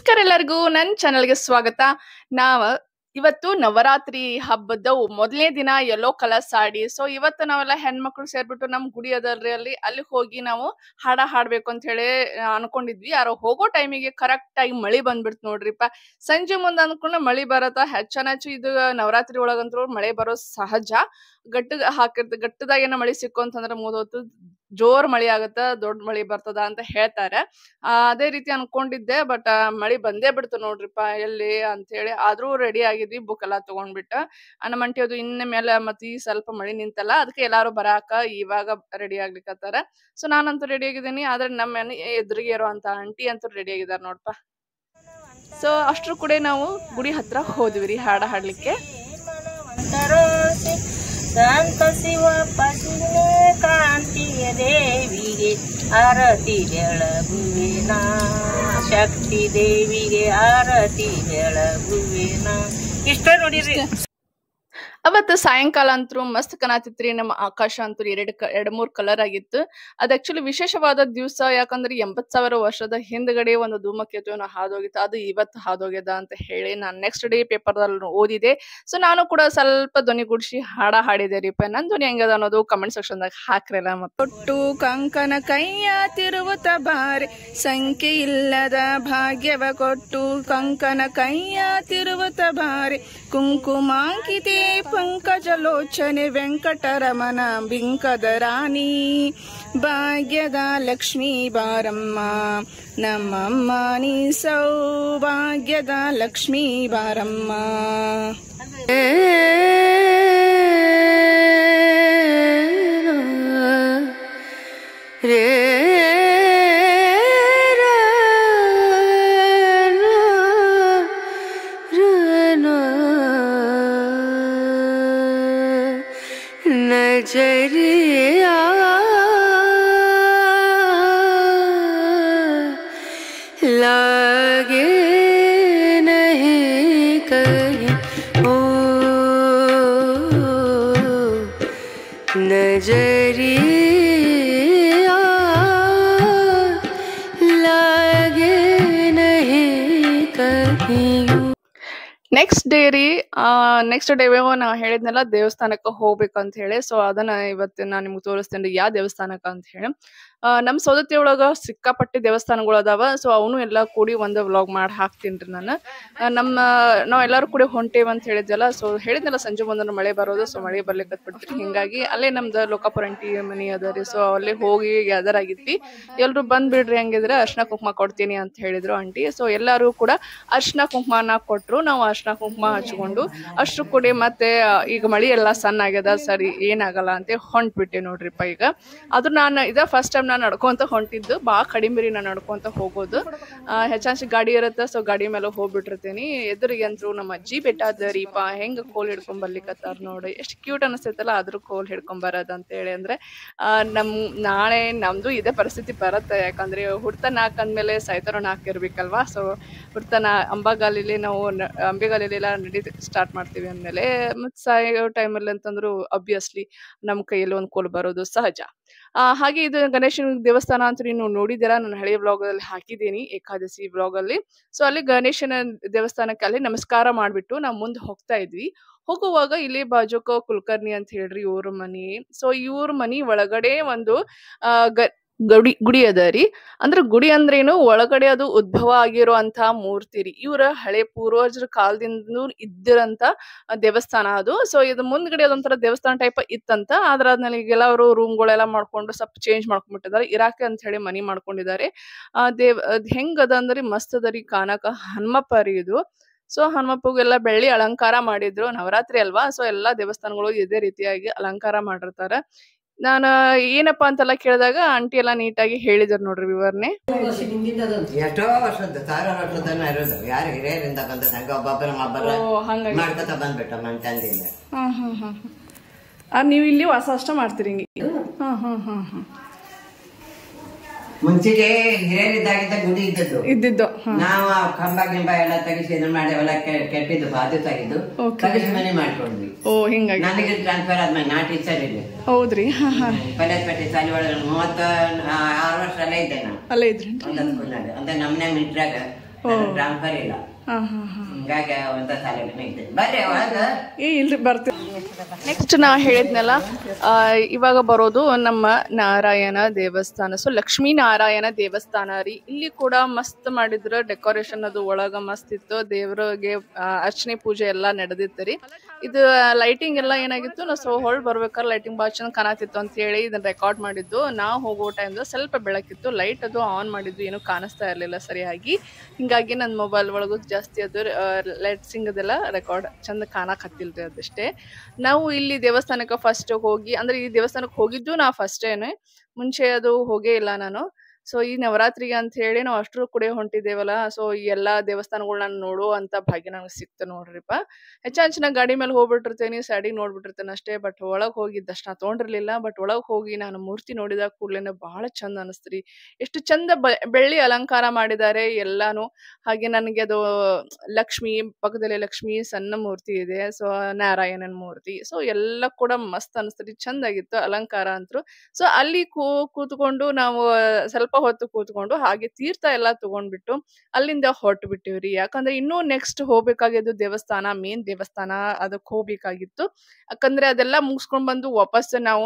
ನಮಸ್ಕಾರ ಎಲ್ಲರಿಗೂ ನನ್ನ ಚಾನೆಲ್ಗೆ ಸ್ವಾಗತ. ನಾವ್ ಇವತ್ತು ನವರಾತ್ರಿ ಹಬ್ಬದ ಮೊದಲನೇ ದಿನ ಯೆಲ್ಲೋ ಕಲರ್ ಸಾಡಿ. ಸೊ ಇವತ್ತು ನಾವೆಲ್ಲ ಹೆಣ್ಮಕ್ಳು ಸೇರ್ಬಿಟ್ಟು ನಮ್ ಗುಡಿ ಅದಲ್ರಿ ಅಲ್ಲಿ ಹೋಗಿ ನಾವು ಹಾಡ ಹಾಡ್ಬೇಕು ಅಂತ ಹೇಳಿ ಅನ್ಕೊಂಡಿದ್ವಿ. ಯಾರೋ ಹೋಗೋ ಟೈಮಿಗೆ ಕರೆಕ್ಟ್ ಆಗಿ ಮಳಿ ಬಂದ್ಬಿಡ್ತು ನೋಡ್ರಿಪ್ಪ. ಸಂಜೆ ಮುಂದೆ ಅನ್ಕೊಂಡು ಮಳಿ ಬರತ್ತ. ಹೆಚ್ಚು ಇದು ನವರಾತ್ರಿ ಒಳಗಂತೂ ಮಳೆ ಬರೋ ಸಹಜ. ಗಟ್ಟದಾಗ ಏನೋ ಮಳಿ ಸಿಕ್ಕು ಅಂತಂದ್ರೆ ಮೂದೊತ್ತು ಜೋರ್ ಮಳಿ ಆಗತ್ತ, ದೊಡ್ಡ ಮಳಿ ಬರ್ತದ ಅಂತ ಹೇಳ್ತಾರೆ. ಅದೇ ರೀತಿ ಅನ್ಕೊಂಡಿದ್ದೆ, ಬಟ್ ಮಳಿ ಬಂದೇ ಬಿಡ್ತು ನೋಡ್ರಿಪ್ಪ ಎಲ್ಲಿ ಅಂತ ಹೇಳಿ. ಆದ್ರೂ ರೆಡಿ ಆಗಿದ್ವಿ, ಬುಕ್ ಎಲ್ಲಾ ತಗೊಂಡ್ಬಿಟ್ಟ. ನಮ್ಮ ಅಂಟಿ ಅದು ಇನ್ನ ಮೇಲೆ ಮತ್ತೆ ಈ ಸ್ವಲ್ಪ ಮಳಿ ನಿಂತಲ್ಲ, ಅದಕ್ಕೆ ಎಲ್ಲಾರು ಬರಾಕ ಇವಾಗ ರೆಡಿ ಆಗ್ಲಿಕ್ಕತ್ತಾರ. ಸೊ ನಾನಂತೂ ರೆಡಿ ಆಗಿದ್ದೀನಿ, ಆದ್ರೆ ನಮ್ಮ ಮನೆ ಎದುರಿಗೆ ಇರುವಂತ ಆಂಟಿ ಅಂತೂ ರೆಡಿ ಆಗಿದಾರ ನೋಡ್ಪ. ಸೊ ಅಷ್ಟ್ರು ಕೂಡ ನಾವು ಗುಡಿ ಹತ್ರ ಹೋದ್ವಿ ರೀ ಹಾಡ ಹಾಡ್ಲಿಕ್ಕೆ. ಶಾಂತ ಶಿವ ಪಶುನೆ ಕಾಂತಿಯ ದೇವಿಗೆ ಆರತಿ ಬೆಳಗುವೆನ, ಶಕ್ತಿ ದೇವಿಗೆ ಆರತಿ ಬೆಳಗುವೆನ. ಇಷ್ಟ ನೋಡಿರಿ. ಅವತ್ತು ಸಾಯಂಕಾಲ ಅಂತೂ ಮಸ್ತ್ ಕನಾತಿತ್ರಿ. ನಮ್ಮ ಆಕಾಶ ಅಂತೂ ಎರಡ್ ಮೂರ್ ಕಲರ್ ಆಗಿತ್ತು. ಅದ್ ಆಕ್ಚುಲಿ ವಿಶೇಷವಾದ ದಿವಸ, ಯಾಕಂದ್ರೆ 80,000 ವರ್ಷದ ಹಿಂದ್ಗಡೆ ಒಂದು ಧೂಮಕೇತು ಹಾದೋಗಿತ್ತು. ಅದು ಇವತ್ತು ಹಾದೋಗ್ಯದ ಅಂತ ಹೇಳಿ ನಾನು ನೆಕ್ಸ್ಟ್ ಡೇ ಪೇಪರ್ದಲ್ಲಿ ಓದಿದೆ. ಸೊ ನಾನು ಕೂಡ ಸ್ವಲ್ಪ ಧ್ವನಿ ಗುಡ್ಸಿ ಹಾಡ ಹಾಡಿದೆ ರೀಪ. ನನ್ ಧ್ವನಿ ಹೆಂಗದ ಅನ್ನೋದು ಕಮೆಂಟ್ ಸೆಕ್ಷನ್ ದಾಗ ಹಾಕ್ರಲ್ಲ. ತೊಟ್ಟು ಕಂಕನ ಕೈಯ ತಿರುವುತ ಬಾರೆ, ಸಂಖ್ಯೆ ಇಲ್ಲದ ಭಾಗ್ಯವ ಕೊಟ್ಟು ಕಂಕನ ಕೈಯ ತಿರುವುತ ಬಾರೆ, ಕುಂಕುಮಾಂಕಿತೆ ಪಂಕಜಲೋಚನೆ ವೆಂಕಟರಮಣ ಬಿಂಕದ ರಾಣಿ, ಭಾಗ್ಯದ ಲಕ್ಷ್ಮೀ ಬಾರಮ್ಮ ನಮ್ಮಮ್ಮ ನೀ ಸೌಭಾಗ್ಯದ ಲಕ್ಷ್ಮೀ ಬಾರಮ್ಮ. नजरिया लागे नहीं कहीं, ओ नजरिया लागे नहीं कहीं. ನೆಕ್ಸ್ಟ್ ಡೇ ರೀ, ನೆಕ್ಸ್ಟ್ ಡೇ ನಾ ಹೇಳಿದ್ನೆಲ್ಲ ದೇವಸ್ಥಾನಕ್ಕೆ ಹೋಗ್ಬೇಕಂತ ಹೇಳಿ. ಸೊ ಅದನ್ನ ಇವತ್ತು ನಾನು ನಿಮ್ಗೆ ತೋರಿಸ್ತೇನೆ ಯಾವ ದೇವಸ್ಥಾನಕ್ಕ ಅಂತ ಹೇಳಿ. ನಮ್ ಸೌದತ್ತಿ ಒಳಗ ಸಿಕ್ಕಾಪಟ್ಟಿ ದೇವಸ್ಥಾನಗಳು ಅದಾವ. ಸೊ ಅವನು ಎಲ್ಲಾ ಕೂಡಿ ಒಂದು ವ್ಲಾಗ್ ಮಾಡಿ ಹಾಕ್ತೀನಿ ನಾನು. ನಾವ್ ಎಲ್ಲಾರು ಕೂಡಿ ಹೊಂಟೇವ್ ಅಂತ ಹೇಳಿದ್ವಲ್ಲ. ಸೊ ಹೇಳಿದ್ನಲ್ಲ ಸಂಜೆ ಮುಂದೆ ಮಳೆ ಬರೋದು. ಸೊ ಮಳೆ ಬರ್ಲಿಕ್ಕೆ ಬಿಡ್ತೀರಿ, ಹಿಂಗಾಗಿ ಅಲ್ಲೇ ನಮ್ದು ಲೋಕಾಪುರ ಆಂಟಿ ಮನಿ ಅದ ರೀ. ಸೊ ಅಲ್ಲೇ ಹೋಗಿ ಗ್ಯಾದರ್ ಆಗಿದ್ವಿ. ಎಲ್ರು ಬಂದ್ ಬಿಡ್ರಿ, ಹಂಗಿದ್ರೆ ಅರ್ಶಿನ ಕುಂಕುಮ ಕೊಡ್ತೀನಿ ಅಂತ ಹೇಳಿದ್ರು ಆಂಟಿ. ಸೊ ಎಲ್ಲಾರು ಕೂಡ ಅರ್ಶಿನ ಕುಂಕುಮನ ಕೊಟ್ರು. ನಾವು ಅರ್ಶಿನ ಕುಂಕುಮ ಹಚ್ಕೊಂಡು ಅಷ್ಟ್ರು ಕೂಡಿ ಮತ್ತೆ ಈಗ ಮಳಿ ಎಲ್ಲಾ ಸಣ್ಣ ಆಗ್ಯದ, ಸರಿ ಏನಾಗಲ್ಲ ಅಂತ ಹೊಂಟ್ಬಿಟ್ಟೆ ನೋಡ್ರಿಪ್ಪ. ಈಗ ಅದು ನಾನು ಇದ ಫಸ್ಟ್ ಟೈಮ್ ನಾನು ನಡ್ಕೊಂತ ಹೊಂಟಿದ್ದು. ಭಾಳ ಕಡಿಮೆ ರೀ ನಾನು ನಡ್ಕೊಂತ ಹೋಗೋದು. ಹೆಚ್ಚಾನ್ಸಿ ಗಾಡಿ ಇರುತ್ತೆ. ಸೊ ಗಾಡಿ ಮೇಲೆ ಹೋಗ್ಬಿಟ್ಟಿರ್ತೀನಿ. ಎದುರಿಗೆ ಅಂತೂ ನಮ್ಮ ಅಜ್ಜಿ ಬೆಟ್ಟ ಅದ ರೀಪ. ಹೆಂಗ ಕೋಲ್ ಹಿಡ್ಕೊಂಡ್ ಬರ್ಲಿಕ್ಕತ್ತಾರ ನೋಡಿ, ಎಷ್ಟು ಕ್ಯೂಟ್ ಅನಿಸ್ತೈತಲ್ಲ ಆದ್ರೂ ಕೋಲ್ ಹಿಡ್ಕೊಂಡ್ ಬರೋದ್ ಅಂತ ಹೇಳಿ. ಅಂದ್ರೆ ನಾಳೆ ನಮ್ದು ಇದೇ ಪರಿಸ್ಥಿತಿ ಬರುತ್ತೆ. ಯಾಕಂದ್ರೆ ಹುಡ್ತ ನಾಲ್ಕು ಅಂದ್ಮೇಲೆ ಸಾಯ್ತಾರೋ ನಾಲ್ಕು ಇರ್ಬೇಕಲ್ವಾ. ಸೊ ಹುಡ್ತ ಅಂಬಾಗಾಲಿಲಿ ನಾವು ಅಂಬೆಗಾಲಿಲೆಲ್ಲ ನಡಿ ಸ್ಟಾರ್ಟ್ ಮಾಡ್ತೀವಿ ಅಂದ್ಮೇಲೆ ಮತ್ತೆ ಸಾಯೋ ಟೈಮಲ್ಲಿ ಅಂತಂದ್ರು ಅಬ್ವಿಯಸ್ಲಿ ನಮ್ ಕೈಯಲ್ಲಿ ಒಂದು ಕೋಲ್ ಬರೋದು ಸಹಜ. ಹಾಗೆ ಇದು ಗಣೇಶನ ದೇವಸ್ಥಾನ ಅಂತ ನೀವು ನೋಡಿದ್ದೀರಾ, ನಾನು ಹಳೆಯ ಬ್ಲಾಗ್ ಅಲ್ಲಿ ಹಾಕಿದ್ದೀನಿ, ಏಕಾದಶಿ ಬ್ಲಾಗ್ ಅಲ್ಲಿ. ಸೊ ಅಲ್ಲಿ ಗಣೇಶನ ದೇವಸ್ಥಾನಕ್ಕೆ ಅಲ್ಲಿ ನಮಸ್ಕಾರ ಮಾಡ್ಬಿಟ್ಟು ನಾವು ಮುಂದೆ ಹೋಗ್ತಾ ಇದ್ವಿ. ಹೋಗುವಾಗ ಇಲ್ಲಿ ಬಾಜುಕ ಕುಲಕರ್ಣಿ ಅಂತ ಹೇಳ್ರಿ ಇವ್ರ ಮನಿ. ಸೊ ಇವ್ರ ಮನಿ ಒಳಗಡೆ ಒಂದು ಗುಡಿ ಅದ ರೀ. ಅಂದ್ರೆ ಗುಡಿ ಅಂದ್ರೇನು, ಒಳಗಡೆ ಅದು ಉದ್ಭವ ಆಗಿರುವಂತಹ ಮೂರ್ತಿ ರೀ. ಇವ್ರ ಹಳೆ ಪೂರ್ವಜರ ಕಾಲದಿಂದ ಇದ್ದಿರಂತ ದೇವಸ್ಥಾನ ಅದು. ಸೊ ಇದು ಮುಂದ್ಗಡೆ ಅದೊಂಥರ ದೇವಸ್ಥಾನ ಟೈಪ್ ಇತ್ತಂತ. ಆದ್ರ ಆದ್ಮೇಲೆ ಈಗೆಲ್ಲ ಅವರು ರೂಮ್ಗಳೆಲ್ಲ ಮಾಡ್ಕೊಂಡು ಸ್ವಲ್ಪ ಚೇಂಜ್ ಮಾಡ್ಕೊಂಡ್ಬಿಟ್ಟಿದ್ದಾರೆ. ಇರಾಕೆ ಅಂತ ಹೇಳಿ ಮನಿ ಮಾಡ್ಕೊಂಡಿದ್ದಾರೆ. ಹೆಂಗ್ ಅದ ಅಂದ್ರೆ ಮಸ್ತ್ ಅದ ರೀ ಕಾಣಕ. ಹನುಮಪ್ಪ ರೀ ಇದು. ಸೊ ಹನುಮಪ್ಪಗೆಲ್ಲ ಬೆಳ್ಳಿ ಅಲಂಕಾರ ಮಾಡಿದ್ರು, ನವರಾತ್ರಿ ಅಲ್ವಾ. ಸೊ ಎಲ್ಲಾ ದೇವಸ್ಥಾನಗಳು ಇದೇ ರೀತಿಯಾಗಿ ಅಲಂಕಾರ ಮಾಡಿರ್ತಾರ. ನಾನು ಏನಪ್ಪಾ ಅಂತೆಲ್ಲ ಕೇಳಿದಾಗ ಆಂಟಿ ಎಲ್ಲಾ ನೀಟಾಗಿ ಹೇಳಿದ್ರು ನೋಡ್ರಿ ವಿವರಣೆ. ಎಷ್ಟೋ ವರ್ಷದ್ದು 1000 ವರ್ಷದನ್ನ ಇರೋದು. ಯಾರು ಹಿರಿಯರಿಂದ ಬಂದದ ಒಬ್ಬೊಬ್ಬರ ಮಾಡ್ಕೊತ ಬಂದ್ಬಿಟ್ಟ ನನ್ನ ತಂದೆಯಿಂದ. ನೀವು ಇಲ್ಲಿ ವಾಸ ಅಷ್ಟ ಮಾಡ್ತೀರಿ? ಮುಂಚೆಗೆ ಹಿರಿಯರಿದ್ದಾಗಿದ್ದ ಗುಡಿ ಇದ್ದಿದ್ದು. ನಾವು ಕಂಬ ಗಿಂಬ ಎಲ್ಲ ತೆಗಿಸಿ ಇದನ್ನ ಮಾಡಿ ಅವೆಲ್ಲ ಕೆಟ್ಟಿದ್ದು ಬಾಧು ತೆಗಿದ್ದು ತೆಗಿಸಿ ಮನೆ ಮಾಡ್ಕೊಂಡ್ವಿ. ಹಿಂಗಾಗಿ ನನಗೆ ಟ್ರಾನ್ಸ್ಫರ್ ಆದ್ಮೇಲೆ ನಾ ಟೀಚರ್ ಇಲ್ಲಿ. ಹೌದ್ರಿ? ಪಲ್ಯಪೇಟೆ ಶಾಲೆ ಒಳಗೆ 36 ವರ್ಷ ಅಲ್ಲೇ ಇದ್ದೆ ನಾನು. ಅಲ್ಲೇ ಇದ್ರಿ? ಅಂದ್ರೆ ನಮ್ಮನೆ ಮಿಟ್ರಾಗ ಟ್ರಾನ್ಸ್ಫರ್ ಇಲ್ಲ, ಹಿಂಗಾಗಿ ಒಂದ ಸಾಲಿನ ಐತೆ. ಬರ್ರಿ ಒಳಗ. ಇಲ್ರಿ ಬರ್ತೀವಿ. ನೆಕ್ಸ್ಟ್ ನಾ ಹೇಳಿದ್ನಲ್ಲ, ಇವಾಗ ಬರೋದು ನಮ್ಮ ನಾರಾಯಣ ದೇವಸ್ಥಾನ. ಸೊ ಲಕ್ಷ್ಮೀ ನಾರಾಯಣ ದೇವಸ್ಥಾನ ರೀ. ಇಲ್ಲಿ ಕೂಡ ಮಸ್ತ್ ಮಾಡಿದ್ರ, ಡೆಕೋರೇಷನ್ ಅದು ಒಳಗ ಮಸ್ತ್ ಇತ್ತು. ದೇವ್ರಿಗೆ ಅರ್ಚನೆ ಪೂಜೆ ಎಲ್ಲಾ ನಡೆದಿತ್ತು ರೀ. ಇದು ಲೈಟಿಂಗ್ ಎಲ್ಲ ಏನಾಗಿತ್ತು, ನಾವು ಹೊಳ್ ಬರ್ಬೇಕಾದ್ರೆ ಲೈಟಿಂಗ್ ಭಾಳ ಚಂದ ಕಾಣತಿತ್ತು ಅಂತ ಹೇಳಿ ಇದನ್ನ ರೆಕಾರ್ಡ್ ಮಾಡಿದ್ದು. ನಾವು ಹೋಗೋ ಟೈಮ್ದು ಸ್ವಲ್ಪ ಬೆಳಕಿತ್ತು, ಲೈಟ್ ಅದು ಆನ್ ಮಾಡಿದ್ದು, ಏನು ಕಾಣಿಸ್ತಾ ಇರಲಿಲ್ಲ ಸರಿಯಾಗಿ. ಹಿಂಗಾಗಿ ನನ್ನ ಮೊಬೈಲ್ ಒಳಗೂ ಜಾಸ್ತಿ ಅದು ಲೈಟ್ಸಿಂಗ್ ಅದೆಲ್ಲ ರೆಕಾರ್ಡ್ ಚಂದ ಕಾಣಕತ್ತಿಲ್ರಿ, ಅದಷ್ಟೇ. ನಾವು ಇಲ್ಲಿ ದೇವಸ್ಥಾನಕ್ಕೆ ಫಸ್ಟ್ ಹೋಗಿ, ಅಂದ್ರೆ ಈ ದೇವಸ್ಥಾನಕ್ಕೆ ಹೋಗಿದ್ದು ನಾ ಫಸ್ಟೇನೆ, ಮುಂಚೆ ಅದು ಹೋಗೇ ಇಲ್ಲ ನಾನು. ಸೊ ಈ ನವರಾತ್ರಿಗೆ ಅಂತ ಹೇಳಿ ನಾವು ಅಷ್ಟರು ಕೂಡ ಹೊಂಟಿದ್ದೇವಲ್ಲ, ಸೊ ಈ ಎಲ್ಲಾ ದೇವಸ್ಥಾನಗಳು ನಾನು ನೋಡೋ ಅಂತ ಭಾಗ್ಯ ನನಗೆ ಸಿಕ್ತು ನೋಡ್ರಿಪ್ಪ. ಹೆಚ್ಚಾಂಚಿನ ಗಾಡಿ ಮೇಲೆ ಹೋಗ್ಬಿಟ್ಟಿರ್ತೇನೆ, ಸೈಡಿಗೆ ನೋಡ್ಬಿಟ್ಟಿರ್ತೇನೆ ಅಷ್ಟೇ. ಬಟ್ ಒಳಗೆ ಹೋಗಿ ದರ್ಶನ ತೊಗೊಂಡಿರ್ಲಿಲ್ಲ. ಬಟ್ ಒಳಗೆ ಹೋಗಿ ನಾನು ಮೂರ್ತಿ ನೋಡಿದ ಕೂಡಲೇ ಬಹಳ ಚಂದ ಅನಿಸ್ತ್ರಿ. ಎಷ್ಟು ಚಂದ ಬೆಳ್ಳಿ ಅಲಂಕಾರ ಮಾಡಿದ್ದಾರೆ ಎಲ್ಲಾನು. ಹಾಗೆ ನನಗೆ ಅದು ಲಕ್ಷ್ಮಿ ಪಕ್ಕದಲ್ಲಿ ಲಕ್ಷ್ಮಿ ಸಣ್ಣ ಮೂರ್ತಿ ಇದೆ, ಸೊ ನಾರಾಯಣನ್ ಮೂರ್ತಿ, ಸೊ ಎಲ್ಲ ಕೂಡ ಮಸ್ತ್ ಅನಿಸ್ತ್ರಿ, ಚಂದ ಆಗಿತ್ತು ಅಲಂಕಾರ ಅಂತರು. ಸೊ ಅಲ್ಲಿ ಕೂತ್ಕೊಂಡು ನಾವು ಸ್ವಲ್ಪ ಹೊತ್ತು ಕೂತ್ಕೊಂಡು ಹಾಗೆ ತೀರ್ಥ ಎಲ್ಲ ತಗೊಂಡ್ಬಿಟ್ಟು ಅಲ್ಲಿಂದ ಹೊರಟು ಬಿಟ್ಟಿವ್ರಿ. ಯಾಕಂದ್ರೆ ಇನ್ನೂ ನೆಕ್ಸ್ಟ್ ಹೋಗ್ಬೇಕಾಗಿದ್ದು ದೇವಸ್ಥಾನ, ಮೇನ್ ದೇವಸ್ಥಾನ, ಅದಕ್ಕೆ ಹೋಗ್ಬೇಕಾಗಿತ್ತು. ಯಾಕಂದ್ರೆ ಅದೆಲ್ಲ ಮುಗಿಸ್ಕೊಂಡ್ ಬಂದು ವಾಪಸ್ ನಾವು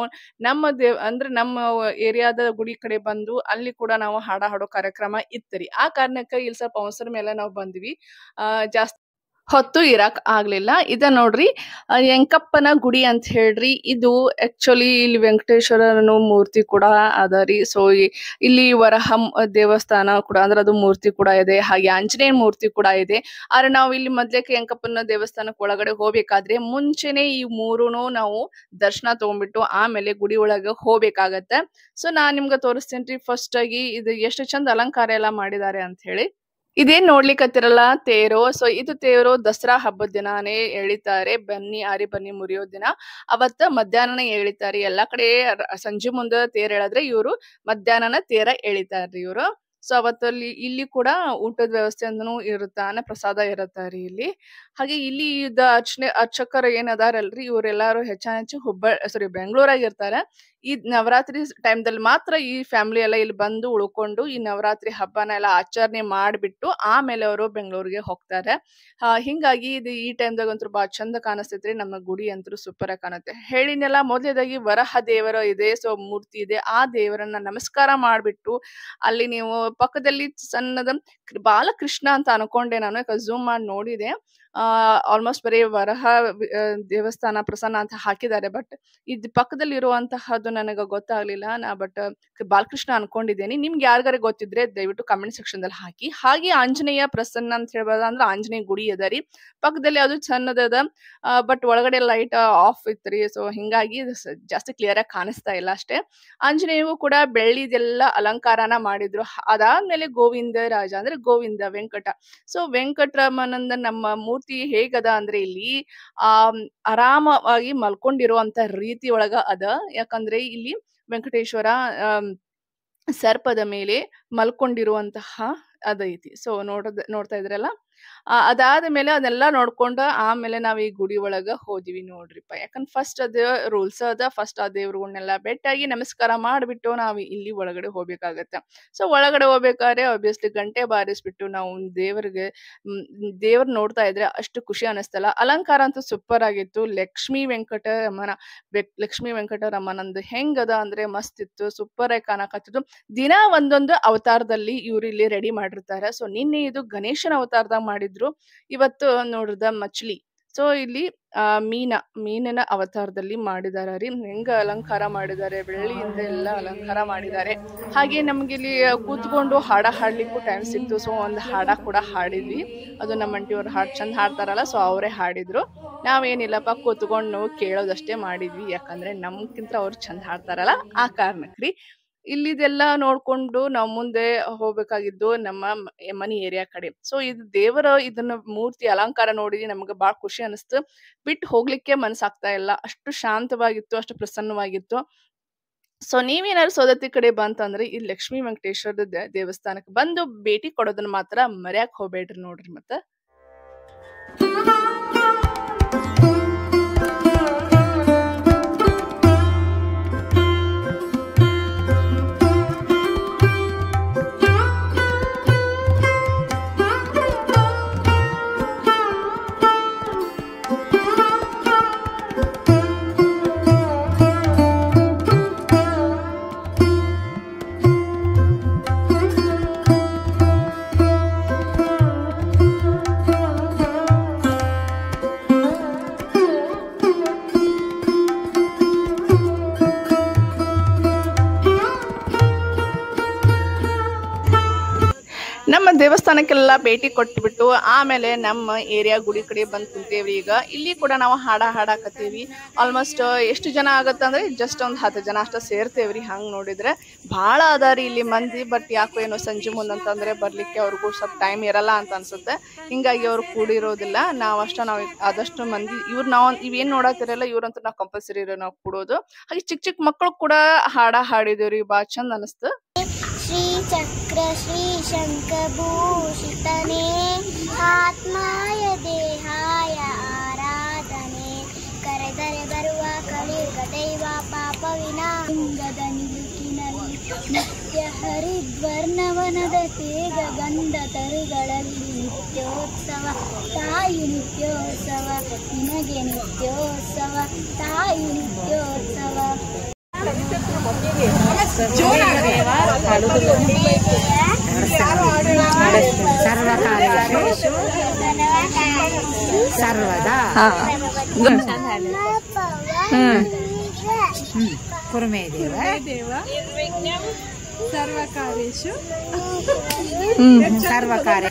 ನಮ್ಮ ನಮ್ಮ ಏರಿಯಾದ ಗುಡಿ ಕಡೆ ಬಂದು ಅಲ್ಲಿ ಕೂಡ ನಾವು ಹಾಡೋ ಕಾರ್ಯಕ್ರಮ ಇತ್ತರಿ. ಆ ಕಾರಣಕ್ಕೆ ಇಲ್ಲಿ ಸ್ವಲ್ಪ ಅವಸರ ಮೇಲೆ ನಾವು ಬಂದ್ವಿ, ಜಾಸ್ತಿ ಹೊತ್ತು ಇರಾಕ್ ಆಗ್ಲಿಲ್ಲ. ಇದ ನೋಡ್ರಿ ಎಂಕಪ್ಪನ ಗುಡಿ ಅಂತ ಹೇಳ್ರಿ. ಇದು ಆಕ್ಚುಲಿ ಇಲ್ಲಿ ವೆಂಕಟೇಶ್ವರನ ಮೂರ್ತಿ ಕೂಡ ಅದ ರೀ. ಸೊ ಇಲ್ಲಿ ವರಹ ದೇವಸ್ಥಾನ ಕೂಡ, ಅಂದ್ರೆ ಅದು ಮೂರ್ತಿ ಕೂಡ ಇದೆ. ಹಾಗೆ ಆಂಜನೇಯ ಮೂರ್ತಿ ಕೂಡ ಇದೆ. ಆದ್ರೆ ನಾವು ಇಲ್ಲಿ ಮೊದ್ಲೇಕೆ ಎಂಕಪ್ಪನ ದೇವಸ್ಥಾನಕ್ಕೆ ಒಳಗಡೆ ಹೋಗ್ಬೇಕಾದ್ರೆ ಮುಂಚೆನೆ ಈ ಮೂರುನು ನಾವು ದರ್ಶನ ತಗೊಂಡ್ಬಿಟ್ಟು ಆಮೇಲೆ ಗುಡಿ ಒಳಗೆ ಹೋಗ್ಬೇಕಾಗತ್ತೆ. ಸೊ ನಾನ್ ನಿಮ್ಗೆ ತೋರಿಸ್ತೇನ್ರಿ ಫಸ್ಟ್ ಆಗಿ ಇದು ಎಷ್ಟು ಚಂದ ಅಲಂಕಾರ ಎಲ್ಲ ಮಾಡಿದ್ದಾರೆ ಅಂತ ಹೇಳಿ. ಇದೇನ್ ನೋಡ್ಲಿಕ್ಕತ್ತಿರಲ್ಲ ತೇರು. ಸೊ ಇದು ತೇರು ದಸರಾ ಹಬ್ಬದ ದಿನಾನೇ ಎಳಿತಾರೆ. ಬನ್ನಿ ಮುರಿಯೋ ದಿನ ಅವತ್ತ ಮಧ್ಯಾಹ್ನ ಎಳಿತಾರೆ. ಎಲ್ಲಾ ಕಡೆ ಸಂಜೆ ಮುಂದೆ ತೇರ್ ಎಳೆದ್ರೆ ಇವರು ಮಧ್ಯಾಹ್ನ ತೇರ ಎಳಿತಾರ್ರಿ ಇವರು. ಸೊ ಅವತ್ತಲ್ಲಿ ಇಲ್ಲಿ ಕೂಡ ಊಟದ ವ್ಯವಸ್ಥೆ ಅಂದನು ಇರುತ್ತ, ಅನ್ನ ಪ್ರಸಾದ ಇರತ್ತಾರಿ ಇಲ್ಲಿ. ಹಾಗೆ ಇಲ್ಲಿ ಅರ್ಚಕರು ಏನ್ ಅದಾರಲ್ರಿ, ಇವರೆಲ್ಲಾರು ಹೆಚ್ಚು ಬೆಂಗಳೂರಾಗ ಇರ್ತಾರೆ. ಈ ನವರಾತ್ರಿ ಟೈಮ್ದಲ್ಲಿ ಮಾತ್ರ ಈ ಫ್ಯಾಮಿಲಿ ಎಲ್ಲ ಇಲ್ಲಿ ಬಂದು ಉಳ್ಕೊಂಡು ಈ ನವರಾತ್ರಿ ಹಬ್ಬನ ಎಲ್ಲ ಆಚರಣೆ ಮಾಡಿಬಿಟ್ಟು ಆಮೇಲೆ ಅವರು ಬೆಂಗಳೂರಿಗೆ ಹೋಗ್ತಾರೆ. ಹಿಂಗಾಗಿ ಇದು ಈ ಟೈಮ್ದಾಗಂತೂ ಬಾಳ ಚಂದ ಕಾಣಿಸ್ತೈತ್ರಿ. ನಮ್ಮ ಗುಡಿ ಅಂತೂ ಸೂಪರ್ ಆಗಿ ಕಾಣುತ್ತೆ. ಹೇಳಿನೆಲ್ಲ ಮೊದಲೇದಾಗಿ ವರಹ ದೇವರ ಇದೆ, ಸೊ ಮೂರ್ತಿ ಇದೆ. ಆ ದೇವರನ್ನ ನಮಸ್ಕಾರ ಮಾಡ್ಬಿಟ್ಟು ಅಲ್ಲಿ ನೀವು ಪಕ್ಕದಲ್ಲಿ ಸಣ್ಣದ ಬಾಲಕೃಷ್ಣ ಅಂತ ಅನ್ಕೊಂಡೆ ನಾನು, ಝೂಮ್ ಮಾಡಿ ನೋಡಿದೆ. ಆಲ್ಮೋಸ್ಟ್ ಬರೀ ವರಹ ದೇವಸ್ಥಾನ ಪ್ರಸನ್ನ ಅಂತ ಹಾಕಿದ್ದಾರೆ. ಬಟ್ ಇದು ಪಕ್ಕದಲ್ಲಿ ಇರುವಂತಹದ್ದು ನನಗೆ ಗೊತ್ತಾಗ್ಲಿಲ್ಲ. ಬಟ್ ಬಾಲಕೃಷ್ಣ ಅನ್ಕೊಂಡಿದ್ದೇನೆ. ನಿಮ್ಗೆ ಯಾರಿಗಾರ ಗೊತ್ತಿದ್ರೆ ದಯವಿಟ್ಟು ಕಮೆಂಟ್ ಸೆಕ್ಷನ್ ದಲ್ಲಿ ಹಾಕಿ. ಹಾಗೆ ಆಂಜನೇಯ ಪ್ರಸನ್ನ ಅಂತ ಹೇಳ್ಬೋದು, ಅಂದ್ರೆ ಆಂಜನೇಯ ಗುಡಿ ಅದ ರೀ ಪಕ್ಕದಲ್ಲಿ. ಅದು ಸಣ್ಣದದ, ಬಟ್ ಒಳಗಡೆ ಲೈಟ್ ಆಫ್ ಇತ್ರಿ. ಸೊ ಹಿಂಗಾಗಿ ಜಾಸ್ತಿ ಕ್ಲಿಯರ್ ಆಗಿ ಕಾಣಿಸ್ತಾ ಇಲ್ಲ ಅಷ್ಟೇ. ಆಂಜನೇಯಗೂ ಕೂಡ ಬೆಳ್ಳಿದೆಲ್ಲ ಅಲಂಕಾರನ ಮಾಡಿದ್ರು. ಅದಾದ್ಮೇಲೆ ಗೋವಿಂದ ರಾಜ ಅಂದ್ರೆ ಗೋವಿಂದ ವೆಂಕಟ. ಸೊ ವೆಂಕಟರಮಣಂದ ನಮ್ಮ ಮೂರ್ತಿ ಹೇಗದ ಅಂದ್ರೆ ಇಲ್ಲಿ ಆರಾಮವಾಗಿ ಮಲ್ಕೊಂಡಿರುವಂತ ರೀತಿ ಒಳಗ ಅದ. ಯಾಕಂದ್ರೆ ಇಲ್ಲಿ ವೆಂಕಟೇಶ್ವರ ಸರ್ಪದ ಮೇಲೆ ಮಲ್ಕೊಂಡಿರುವಂತಹ ಅದೈತಿ. ಸೊ ನೋಡ್ತಾ ಇದ್ರಲ್ಲ, ಅದಾದ ಮೇಲೆ ಅದೆಲ್ಲ ನೋಡ್ಕೊಂಡ ಆಮೇಲೆ ನಾವ್ ಈ ಗುಡಿ ಒಳಗ ಹೋದಿವಿ ನೋಡ್ರಿಪ್ಪ. ಯಾಕಂದ್ರೆ ಫಸ್ಟ್ ಅದ ರೂಲ್ಸ್ ಅದ, ಫಸ್ಟ್ ಆ ದೇವ್ರಗಳನ್ನೆಲ್ಲ ಭೇಟಿಯಾಗಿ ನಮಸ್ಕಾರ ಮಾಡ್ಬಿಟ್ಟು ನಾವ್ ಇಲ್ಲಿ ಒಳಗಡೆ ಹೋಗ್ಬೇಕಾಗತ್ತ. ಸೊ ಒಳಗಡೆ ಹೋಗ್ಬೇಕಾದ್ರೆ ಆಬ್ವಿಯಸ್ಲಿ ಗಂಟೆ ಬಾರಿಸ್ಬಿಟ್ಟು ನಾವು ದೇವ್ರ ನೋಡ್ತಾ ಇದ್ರೆ ಅಷ್ಟು ಖುಷಿ ಅನಿಸ್ತಲ್ಲ. ಅಲಂಕಾರ ಅಂತೂ ಸೂಪರ್ ಆಗಿತ್ತು. ಲಕ್ಷ್ಮೀ ವೆಂಕಟರಮಣಂದು ಹೆಂಗದ ಅಂದ್ರೆ ಮಸ್ತ್ ಇತ್ತು, ಸೂಪರ್ ಆಗಿ ಕಾಣಕತ್ತಿತ್ತು. ದಿನ ಒಂದೊಂದು ಅವತಾರದಲ್ಲಿ ಇವ್ರು ಇಲ್ಲಿ ರೆಡಿ ಮಾಡಿರ್ತಾರೆ. ಸೊ ನಿನ್ನೆ ಇದು ಗಣೇಶನ ಅವತಾರದಾಗ ಮಾಡಿದ್ರು, ಇವತ್ತು ನೋಡ್ರದ ಮಚ್ಲಿ. ಸೊ ಇಲ್ಲಿ ಮೀನಿನ ಅವತಾರದಲ್ಲಿ ಮಾಡಿದಾರ ರೀ. ಹೆಂಗ ಅಲಂಕಾರ ಮಾಡಿದ್ದಾರೆ, ಬೆಳ್ಳಿಯಿಂದ ಎಲ್ಲ ಅಲಂಕಾರ ಮಾಡಿದ್ದಾರೆ. ಹಾಗೆ ನಮ್ಗೆ ಇಲ್ಲಿ ಕೂತ್ಕೊಂಡು ಹಾಡ ಹಾಡ್ಲಿಕ್ಕೂ ಟೈಮ್ ಸಿಕ್ತು. ಸೊ ಒಂದು ಹಾಡ ಕೂಡ ಹಾಡಿದ್ವಿ. ಅದು ನಮ್ಮ ಅಂಟಿಯವ್ರು ಚಂದ ಹಾಡ್ತಾರಲ್ಲ, ಸೊ ಅವರೇ ಹಾಡಿದ್ರು. ನಾವೇನಿಲ್ಲಪ್ಪ ಕೂತ್ಕೊಂಡು ನಾವು ಕೇಳೋದಷ್ಟೇ ಮಾಡಿದ್ವಿ. ಯಾಕಂದ್ರೆ ನಮ್ಗಿಂತ ಅವ್ರು ಚಂದ ಹಾಡ್ತಾರಲ್ಲ, ಆ ಕಾರಣಕ್ರಿ. ಇಲ್ಲಿದೆಲ್ಲ ನೋಡ್ಕೊಂಡು ನಾವು ಮುಂದೆ ಹೋಗ್ಬೇಕಾಗಿದ್ದು ನಮ್ಮ ಮನಿ ಏರಿಯಾ ಕಡೆ. ಸೊ ಇದು ದೇವರ ಇದನ್ನ ಮೂರ್ತಿ ಅಲಂಕಾರ ನೋಡಿ ನಮ್ಗೆ ಬಾಳ ಖುಷಿ ಅನಿಸ್ತು. ಬಿಟ್ಟು ಹೋಗ್ಲಿಕ್ಕೆ ಮನ್ಸಾಗ್ತಾ ಇಲ್ಲ, ಅಷ್ಟು ಶಾಂತವಾಗಿತ್ತು, ಅಷ್ಟು ಪ್ರಸನ್ನವಾಗಿತ್ತು. ಸೊ ನೀವೇನಾದ್ರು ಸೌದತ್ತಿ ಕಡೆ ಬಂತಂದ್ರೆ ಈ ಲಕ್ಷ್ಮೀ ವೆಂಕಟೇಶ್ವರದ ದೇವಸ್ಥಾನಕ್ಕೆ ಬಂದು ಭೇಟಿ ಕೊಡೋದನ್ನ ಮಾತ್ರ ಮರ್ಯಾಕ್ ಹೋಗ್ಬೇಡ್ರಿ ನೋಡ್ರಿ. ಮತ್ತೆ ನಮ್ಮ ದೇವಸ್ಥಾನಕ್ಕೆಲ್ಲ ಭೇಟಿ ಕೊಟ್ಬಿಟ್ಟು ಆಮೇಲೆ ನಮ್ಮ ಏರಿಯಾ ಗುಡಿ ಕಡೆ ಬಂದು ಕುಂತೇವ್ರಿ. ಈಗ ಇಲ್ಲಿ ಕೂಡ ನಾವು ಹಾಡಾಕತ್ತೀವಿ. ಆಲ್ಮೋಸ್ಟ್ ಎಷ್ಟು ಜನ ಆಗತ್ತಂದ್ರೆ ಜಸ್ಟ್ ಒಂದು 10 ಜನ ಅಷ್ಟ ಸೇರ್ತೇವ್ರಿ. ಹಂಗೆ ನೋಡಿದ್ರೆ ಭಾಳ ಅದಾರಿ ಇಲ್ಲಿ ಮಂದಿ. ಬಟ್ ಯಾಕೋ ಏನೋ ಸಂಜೆ ಮುಂದಂತಂದ್ರೆ ಬರ್ಲಿಕ್ಕೆ ಅವ್ರಿಗೂ ಸ್ವಲ್ಪ ಟೈಮ್ ಇರಲ್ಲ ಅಂತ ಅನ್ಸುತ್ತೆ. ಹಿಂಗಾಗಿ ಅವ್ರು ಕೂಡಿರೋದಿಲ್ಲ. ನಾವು ಆದಷ್ಟು ಮಂದಿ ಇವೇನ್ ನೋಡತ್ತಿರಲ್ಲ ಇವ್ರಂತೂ ನಾವು ಕಂಪಲ್ಸರಿ ನಾವು ಕೂಡೋದು. ಹಾಗೆ ಚಿಕ್ಕ ಮಕ್ಕಳು ಕೂಡ ಹಾಡಿದೇವ್ರಿ. ಭಾಳ ಚಂದ ಅನಿಸ್ತು. श्रीचक्र श्रीशङ्खभूषितने आत्माय देहाय आराधने करेದರೆ ಬರುವ ಕಲಿಯುಗ ದೈವ ಪಾಪ ವಿನಾಂಗದ ನಿಲುಕಿನಲ್ಲಿ ನಿತ್ಯ ಹರಿದ್ವರ್ಣವನದ ತೇಗ ಗಂಧ ತರುಗಳಲ್ಲಿ ನಿತ್ಯೋತ್ಸವ ತಾಯಿ ನಿತ್ಯೋತ್ಸವ ನಿನಗೆ ನಿತ್ಯೋತ್ಸವ ತಾಯಿ ನಿತ್ಯೋತ್ಸವ. ಸರ್ವದಾ ಕುರ್ಮೇ ದೇವ ಸರ್ವಕಾರ್ಯೇಷು ಸರ್ವಕಾರ್ಯ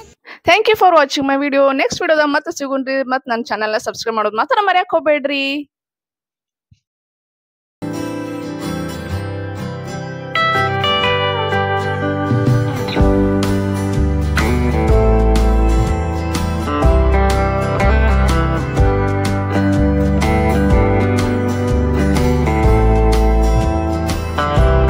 thank you for watching my video. Next ವಿಡಿಯೋದಾಗ ಮತ್ತೆ ಸಿಗುಣ್ರಿ. ಮತ್ತೆ ನನ್ನ ಚಾನಲ್ನ ಸಬ್ಸ್ಕ್ರೈಬ್ ಮಾಡೋದು ಮಾತ್ರ ಮರ್ಯಾಕ್ ಹೋಗ್ಬೇಡ್ರಿ.